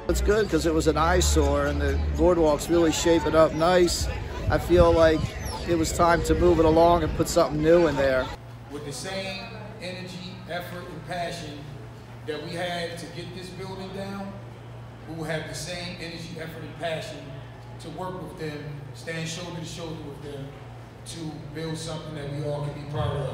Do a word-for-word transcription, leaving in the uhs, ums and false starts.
It's good because it was an eyesore and the boardwalk's really shaping up nice. I feel like it was time to move it along and put something new in there. With the same energy, effort, and passion that we had to get this building down, we will have the same energy, effort, and passion to work with them, stand shoulder to shoulder with them, to build something that we all can be proud of.